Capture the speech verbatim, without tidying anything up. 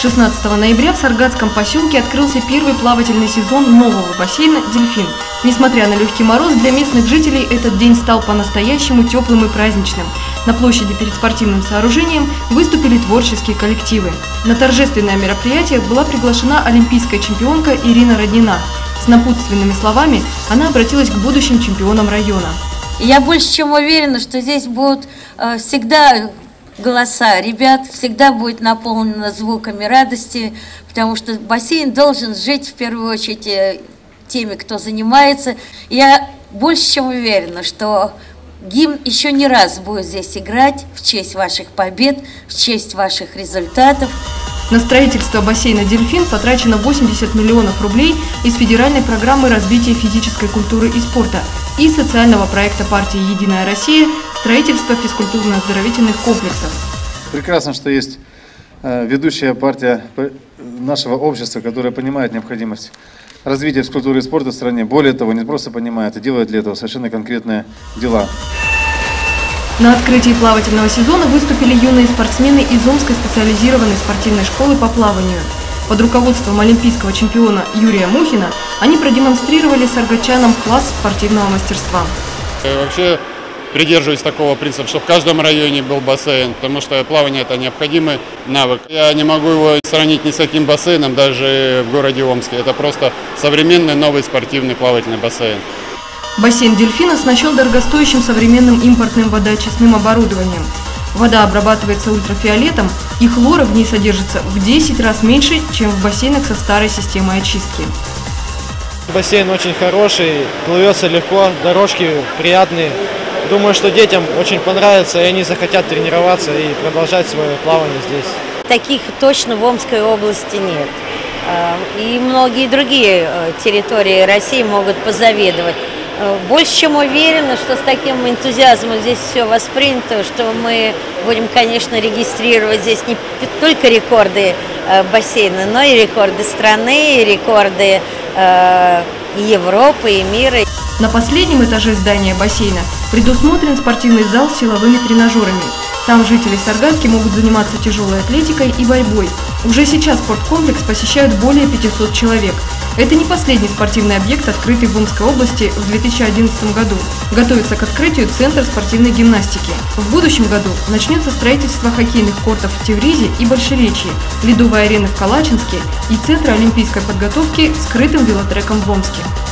шестнадцатого ноября в Саргатском поселке открылся первый плавательный сезон нового бассейна «Дельфин». Несмотря на легкий мороз, для местных жителей этот день стал по-настоящему теплым и праздничным. На площади перед спортивным сооружением выступили творческие коллективы. На торжественное мероприятие была приглашена олимпийская чемпионка Ирина Роднина. С напутственными словами она обратилась к будущим чемпионам района. Я больше чем уверена, что здесь будут э, всегда голоса ребят, всегда будет наполнено звуками радости, потому что бассейн должен жить в первую очередь э, теми, кто занимается. Я больше чем уверена, что гимн еще не раз будет здесь играть в честь ваших побед, в честь ваших результатов. На строительство бассейна «Дельфин» потрачено восемьдесят миллионов рублей из федеральной программы развития физической культуры и спорта и социального проекта партии «Единая Россия» строительство физкультурно-оздоровительных комплексов. Прекрасно, что есть ведущая партия нашего общества, которая понимает необходимость развития физкультуры и спорта в стране. Более того, не просто понимает, а делает для этого совершенно конкретные дела. На открытии плавательного сезона выступили юные спортсмены из Омской специализированной спортивной школы по плаванию. Под руководством олимпийского чемпиона Юрия Мухина они продемонстрировали саргатчанам класс спортивного мастерства. Я вообще придерживаюсь такого принципа, что в каждом районе был бассейн, потому что плавание – это необходимый навык. Я не могу его сравнить ни с каким бассейном, даже в городе Омске. Это просто современный новый спортивный плавательный бассейн. Бассейн «Дельфин» оснащен дорогостоящим современным импортным водоочистным оборудованием. Вода обрабатывается ультрафиолетом, и хлора в ней содержится в десять раз меньше, чем в бассейнах со старой системой очистки. Бассейн очень хороший, плывется легко, дорожки приятные. Думаю, что детям очень понравится, и они захотят тренироваться и продолжать свое плавание здесь. Таких точно в Омской области нет. И многие другие территории России могут позавидовать. Больше чем уверена, что с таким энтузиазмом здесь все воспринято, что мы будем, конечно, регистрировать здесь не только рекорды бассейна, но и рекорды страны, и рекорды Европы и мира. На последнем этаже здания бассейна предусмотрен спортивный зал с силовыми тренажерами. Там жители Саргатки могут заниматься тяжелой атлетикой и борьбой. Уже сейчас спорткомплекс посещают более пятисот человек. Это не последний спортивный объект, открытый в Омской области в две тысячи одиннадцатом году. Готовится к открытию Центр спортивной гимнастики. В будущем году начнется строительство хоккейных кортов в Тевризе и Большеречье, ледовой арены в Калачинске и Центра олимпийской подготовки с крытым велотреком в Омске.